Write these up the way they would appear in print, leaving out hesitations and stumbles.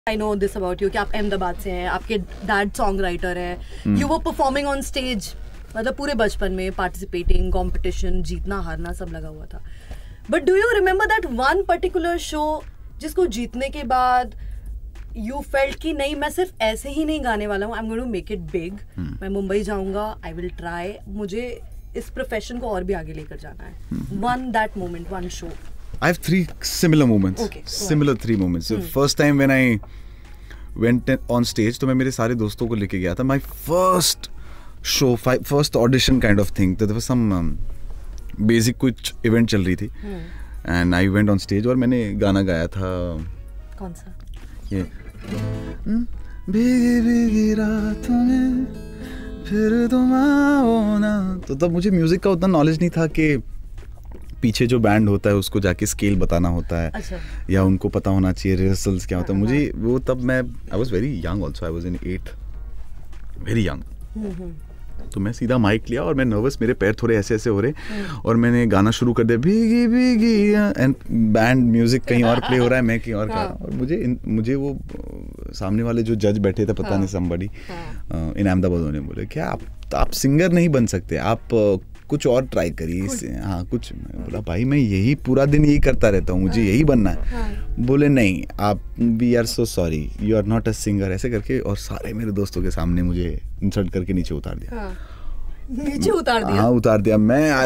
I know this about you कि आप अहमदाबाद से हैं, आपके डैड सॉन्ग राइटर हैं, you were performing on stage, मतलब पूरे बचपन में participating, competition, जीतना हारना सब लगा हुआ था. But do you remember that one particular show जिसको जीतने के बाद you felt कि नहीं मैं सिर्फ ऐसे ही नहीं गाने वाला हूँ, I'm going to make it big, मैं मुंबई जाऊँगा, I will try, मुझे इस प्रोफेशन को और भी आगे लेकर जाना है. That moment, one show. I have three similar moments. Okay, similar three moments. So first time when I went on stage, तो मैं मेरे सारे दोस्तों को लेके गया था. My first show, first audition kind of thing. There was some basic कुछ event चल रही थी. And I went on stage और मैंने गाना गाया था. कौन सा? ये भीगी भीगी रातों में फिर तुम आओ ना. तो तब मुझे म्यूजिक का उतना नॉलेज नहीं था कि पीछे जो बैंड होता है उसको जाके स्केल बताना होता है. अच्छा. या उनको पता होना चाहिए रिहर्सल्स क्या होता है. मुझे वो तब मैं I was very young also, I was in 8th, very young. तो मैं सीधा माइक लिया और मैं नर्वस, मेरे पैर थोड़े ऐसे ऐसे हो रहे और मैंने गाना शुरू कर दिया भीगी भीगी एंड बैंड म्यूजिक कहीं और प्ले हो रहा है, मैं कहीं और कर रहा हूँ. और मुझे वो सामने वाले जो जज बैठे थे, पता नहीं समबडी इन अहमदाबाद, उन्होंने बोले क्या आप सिंगर नहीं बन सकते, आप कुछ और ट्राई करिए. हाँ कुछ. मैं बोला भाई मैं यही पूरा दिन यही करता रहता हूँ, मुझे यही बनना है. बोले नहीं आप, we are so sorry, you are not a singer, ऐसे करके. और सारे मेरे दोस्तों के सामने मुझे इंसल्ट करके नीचे उतार दिया. नीचे उतार दिया? हाँ उतार दिया. मैं आई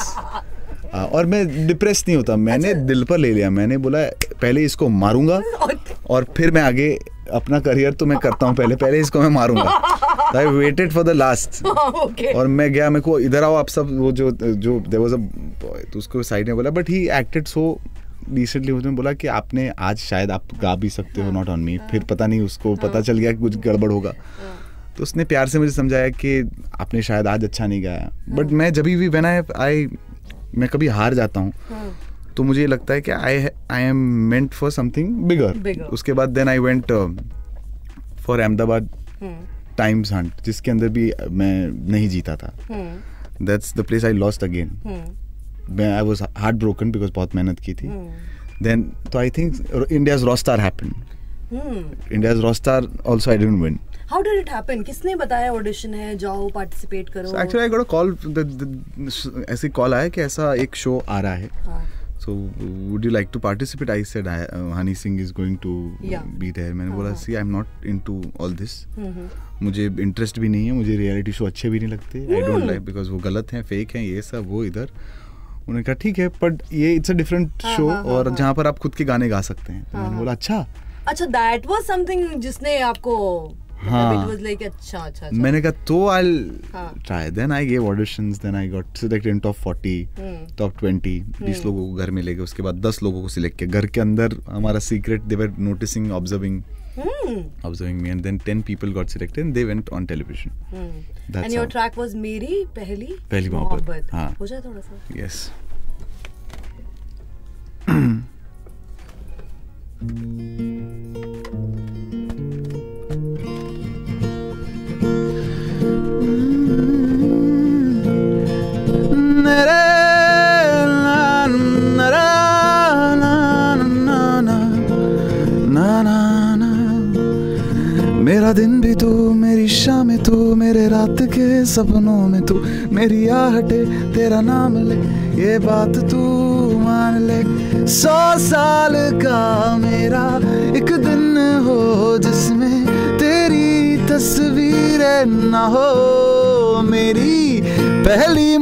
वॉज और मैं डिप्रेस नहीं होता, मैंने दिल पर ले लिया. मैंने बोला पहले इसको मारूंगा और फिर मैं आगे अपना करियर तो मैं करता हूँ, पहले इसको मैं मारूंगा. I waited for the last. Okay. और मैं गया, मेरे को इधर आओ आप सब. वो जो there was a boy, तो उसको साइड में बोला, but he acted so decently. उसने बोला कि आपने आज शायद आप गा भी सकते हो, not on me. फिर पता नहीं उसको पता चल गया कि कुछ गड़बड़ होगा. तो उसने प्यार से मुझे समझाया कि आपने शायद आज अच्छा नहीं गाया. बट मैं जब भी मैं कभी हार जाता हूँ तो मुझे लगता है कि I am meant for something bigger. उसके बाद then I went for Ahmedabad times hunt, जिसके अंदर भी मैं नहीं जीता था. That's the place I lost again. I was heart broken because बहुत मेहनत की थी. देन तो I think India's rockstar happened. India's rockstar also I didn't win. How did it happen? किसने बताया ऑडिशन है, जाओ पार्टिसिपेट करो? Actually I got a call, ऐसे कॉल आया कि ऐसा एक शो आ रहा है, so would you like to participate? I said Honey Singh is going to be there. मैंने बोला see I'm not into all this. मुझे इंटरेस्ट भी नहीं है, मुझे रियलिटी शो अच्छे भी नहीं लगते. I don't like because वो गलत हैं, फेक हैं, ये सब वो इधर. उन्होंने कहा ठीक है बट ये इट्स अ डिफरेंट शो और जहाँ पर आप खुद के गाने गा सकते हैं. तो मैंने बोला अच्छा that was something जिसने आपको it was like अच्छा. मैंने कहा तो I'll try. Then I gave auditions. Then I got selected in top 40, top 20. 20 लोगों को घर में ले गए. उसके बाद 10 लोगों को सिलेक्ट किया. घर के अंदर हमारा secret, they were noticing, observing me, and then 10 people got selected and they went on television. And your track was मेरी पहली मोहब्बत. हाँ. हो जाए थोड़ा सा. Yes. मेरा दिन भी तू, मेरी शाम तू, मेरे रात के सपनों में तू, मेरी आहटे तेरा नाम ले, ये बात तू मान ले. 100 साल का मेरा एक दिन हो जिसमें तेरी तस्वीरें ना हो. मेरी पहली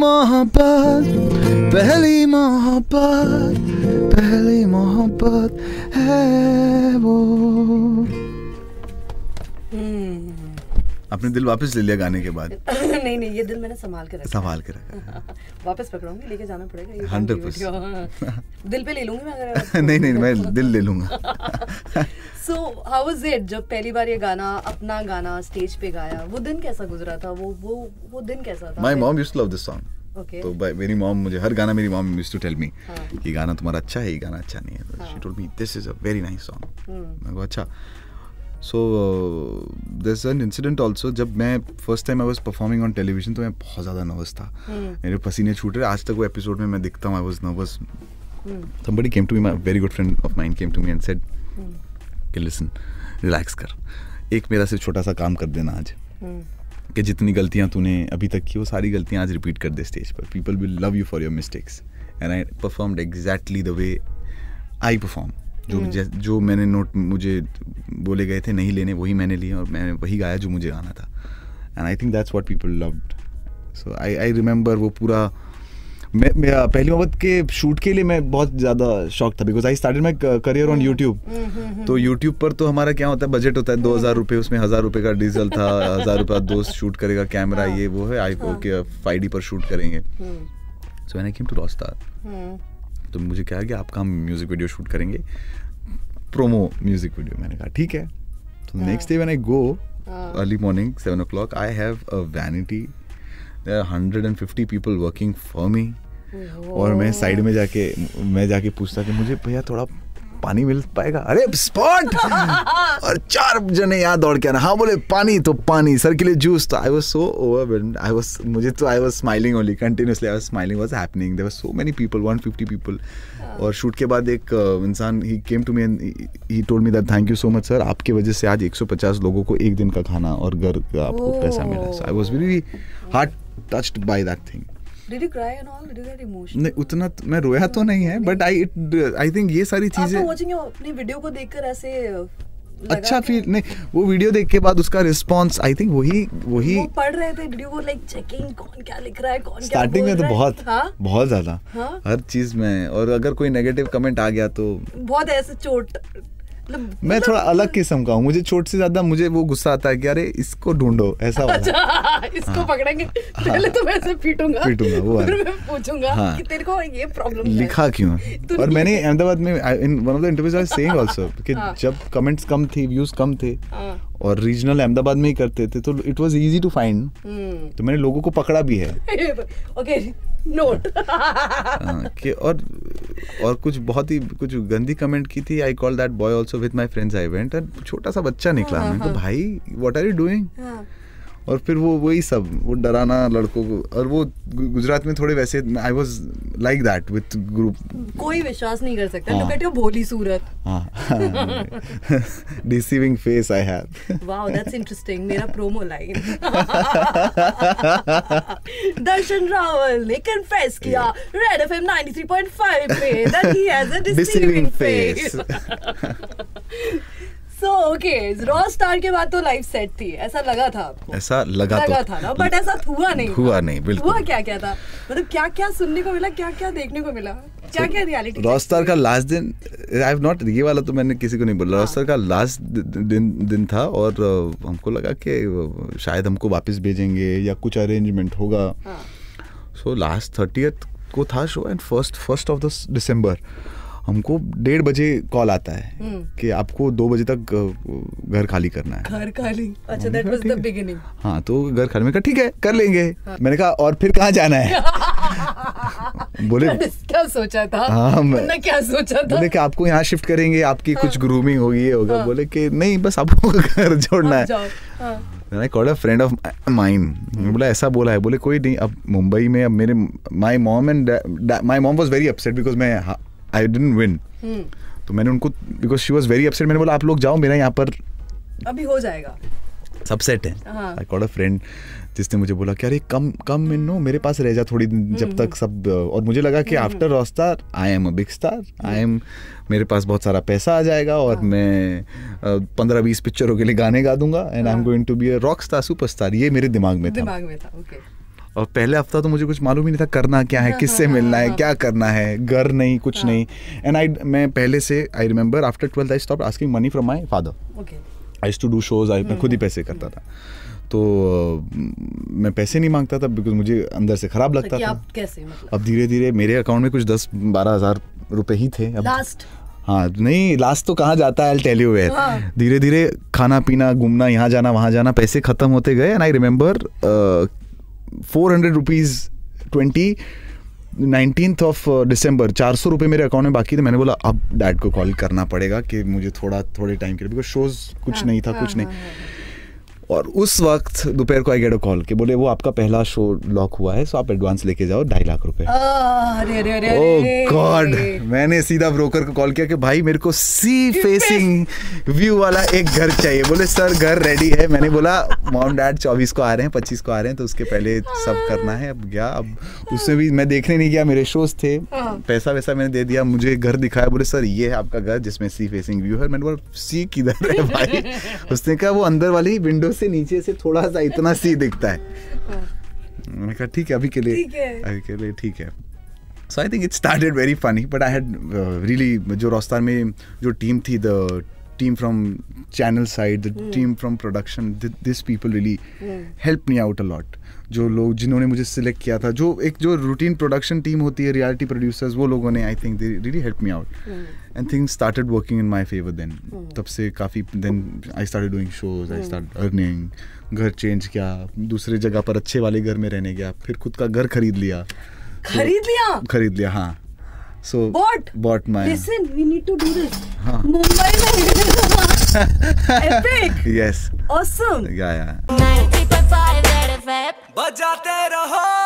मोहब्बत है वो. अपने दिल वापस ले लिया गाने के बाद? नहीं ये दिल मैंने संभाल के रखा. वापस पकड़ूंगी, लेके जाना पड़ेगा. 100%. दिल पे ले लूंगी मैं अगर नहीं मैं दिल ले लूंगा. So how was it जब पहली बार ये गाना, अपना गाना स्टेज पे गाया? वो दिन कैसा गुजरा था? वो दिन कैसा था? My mom used to love this song. Okay. तो मेरी मॉम मुझे हर गाना, मेरी mom used to tell me ये गाना तुम्हारा अच्छा है, ये गाना अच्छा नहीं है. She told me this is a very nice song. मैं कहा अच्छा. So there's an incident also. जब मैं first time I was performing on television तो मैं बहुत ज़्यादा नर्वस था. मेरे पसीने छूट रहे. आज तक वो एपिसोड में मैं दिखता हूँ I was nervous. Somebody came to me, my very good friend of mine came to me and said, okay listen, relax कर, एक मेरा सिर्फ छोटा सा काम कर देना आज, कि जितनी गलतियां तूने अभी तक की वो सारी गलतियां आज रिपीट कर दे स्टेज पर. People will love you for your mistakes. And I performed exactly the way I perform. जो मैंने नोट मुझे बोले गए थे नहीं लेने, वही मैंने लिए और मैंने वही गाया जो मुझे गाना था. And I think that's what people loved. So I remember वो पूरा. मैं पहली मोहब्बत के शूट के लिए मैं बहुत ज़्यादा शौक था, because I started my career on YouTube. तो यूट्यूब पर तो हमारा क्या होता है, बजट होता है 2,000 रुपये, उसमें 1,000 रुपये का डीजल था, 1,000 रुपये दोस्त शूट करेगा, कैमरा ये वो है, आई ओके 5D पर शूट करेंगे. So when I came to rockstar, तो मुझे कहा कि आपका हम म्यूजिक वीडियो शूट करेंगे, प्रोमो म्यूजिक वीडियो. मैंने कहा ठीक है. तो next day when I go early morning 7 o'clock, I have a vanity. There are 150 people working for me. और मैं साइड में जाके पूछता कि मुझे भैया थोड़ा पानी मिल पाएगा. अरे स्पॉट और 4 जने यहाँ दौड़ के आना. हाँ बोले पानी, तो पानी, सर के लिए जूस. तो I was so overwhelmed. I was smiling only, continuously I was smiling. What's happening? There were so many people, 150 people. और शूट के बाद एक इंसान ही came to me and he told me that thank you so much sir, आपकी वजह से आज 150 लोगों को एक दिन का खाना और घर का आपको पैसा मिला. So I was very heart touched by that thing. Did you cry and all? Did you get emotional? नहीं, उतना मैं रोया तो नहीं है, but I think ये सारी चीजें. After watching अपनी वीडियो को देखकर ऐसे अच्छा फील नहीं. वो वीडियो देख के बाद उसका रिस्पॉन्स आई थिंक वही वो पढ़ रहे थे वीडियो को, लाइक चेकिंग कौन क्या लिख रहा है, कौन क्या स्टार्टिंग में तो बहुत ज्यादा हर चीज में. और अगर कोई नेगेटिव कमेंट आ गया तो बहुत ऐसे चोट. मैं थोड़ा अलग किस्म का हूँ, मुझे चोट से ज्यादा मुझे वो गुस्सा आता है कि अरे इसको ढूंढो ऐसा वाला. अच्छा, इसको पकड़ेंगे पहले तो मैं ऐसे पीटूंगा वो फिर मैं पूछूंगा कि तेरे को ये प्रॉब्लम लिखा क्यों. और मैंने अहमदाबाद में in one of the interviews I was saying also कि जब कमेंट्स कम थे, व्यूज कम थे और रीजनल अहमदाबाद में ही करते थे तो it was easy to find. तो मैंने लोगों को पकड़ा भी है. Okay note. कि और कुछ बहुत ही कुछ गंदी कमेंट की थी. I call that boy also with my friends. I went and छोटा सा बच्चा निकला. मैं तो भाई व्हाट आर यू डूइंग. और फिर वही सब वो डराना लड़कों को. और वो गुजरात में थोड़े वैसे I was like that with group. कोई विश्वास नहीं कर सकता. लुक एट योर भोली सूरत. Deceiving face I have. Wow that's interesting. मेरा प्रोमो लाइन. दर्शन रावल ने कन्फेस किया रेड एफएम 93.5 पे that he has a deceiving face. So okay, rockstar के बाद तो लाइफ सेट थी, ऐसा लगा था आपको? ऐसा लगा था ना, बट ऐसा हुआ नहीं बिल्कुल. हुआ क्या था, मतलब क्या सुनने को मिला, क्या देखने को मिला, क्या रियलिटी. रॉकस्टार का लास्ट दिन, आई हैव नॉट, ये वाला तो मैंने किसी को नहीं बोला. रॉकस्टार का लास्ट दिन था और हमको लगा कि शायद हमको वापस भेजेंगे या कुछ अरेंजमेंट होगा. सो लास्ट 30th को था show and first of the December हमको 1:30 बजे कॉल आता है कि आपको 2 बजे तक घर खाली करना है. घर खाली, अच्छा दैट वाज द बिगिनिंग. हाँ, तो घर खाली में कहा ठीक है कर लेंगे. मैंने कहा और फिर कहाँ जाना है. बोले क्या सोचा था. हाँ, मैंने क्या सोचा था. बोले कि आपको यहाँ शिफ्ट करेंगे, आपकी कुछ ग्रूमिंग होगी, ये होगा. बोले कि नहीं बस आपको घर जोड़ना है. I called a friend of mine. बोला ऐसा बोला है. बोले कोई नहीं, अब मुंबई में अब मेरे my mom was very upset because I didn't win. तो मैंने उनको because she was very upset, मैंने बोला आप लोग जाओ, मेरा यहाँ पर अभी हो जाएगा, सब सेट है. I called a friend जिसने मुझे बोला कि अरे कम नो मेरे पास रह जा थोड़ी दिन जब तक सब. और मुझे लगा कि after rockstar I am a big star. मेरे पास बहुत सारा पैसा आ जाएगा और मैं 15-20 पिक्चरों के लिए गाने गा दूंगा and I am going to be a rockstar superstar. ये मेरे दिमाग में था. ओके. और पहले हफ्ता तो मुझे कुछ मालूम ही नहीं था करना क्या है, किससे मिलना है, क्या करना है. घर नहीं, कुछ नहीं. एंड मैं पहले से I remember after 12th I stopped asking money from my father. I used to do shows. मैं खुद ही पैसे करता था. तो मैं पैसे नहीं मांगता था बिकॉज मुझे अंदर से खराब लगता था. कैसे मतलब? अब धीरे धीरे मेरे अकाउंट में कुछ 10-12 हज़ार रुपए ही थे. अब लास्ट हाँ नहीं, लास्ट तो कहाँ जाता है, I'll tell you where. धीरे धीरे खाना पीना, घूमना, यहाँ जाना वहाँ जाना, पैसे खत्म होते गए. And I remember 400 rupees 19th of December 400 रुपये मेरे अकाउंट में बाकी थे. मैंने बोला अब डैड को कॉल करना पड़ेगा कि मुझे थोड़े टाइम के लिए, बिकॉज शोज कुछ नहीं था, कुछ नहीं. और उस वक्त दोपहर को आई गेट अ कॉल के बोले वो आपका पहला शो लॉक हुआ है, सो आप एडवांस लेके जाओ 2.5 लाख रुपए। ओह गॉड, मैंने सीधा ब्रोकर को कॉल किया कि भाई मेरे को सी फेसिंग व्यू वाला एक घर चाहिए। बोले सर घर रेडी है। मैंने बोला मॉम डैड 24 को आ रहे हैं, 25 को आ रहे हैं, तो उसके पहले सब करना है। अब गया, अब उसमें भी मैं देखने नहीं गया, मेरे शोज थे, पैसा वैसा मैंने दे दिया, मुझे घर दिखाया। बोले सर ये है आपका घर जिसमें सी फेसिंग व्यू है। मैंने बोला सी किधर है भाई? उसने कहा वो अंदर वाली विंडो से नीचे से थोड़ा सा इतना सी दिखता है। मैंने कहा ठीक है अभी के लिए ठीक है। So I think it started very funny, but I had really, जो रॉस्टार में जो टीम थी, the team from channel side, the team from production, this people really help me out a lot. जो लोग जिन्होंने मुझे सिलेक्ट किया था, जो रूटीन प्रोडक्शन टीम होती है, रियलिटी प्रोड्यूसर्स, वो लोगों ने I think they really help me out and things started working in my favour then. तब से काफ़ी, then I started doing shows, I start earning, घर चेंज किया, दूसरे जगह पर अच्छे वाले घर में रहने गया, फिर खुद का घर खरीद लिया। हाँ। So bought my. Listen, we need to do this. Mumbai में. Epic. Yes. Awesome. Yeah. बजाते रहो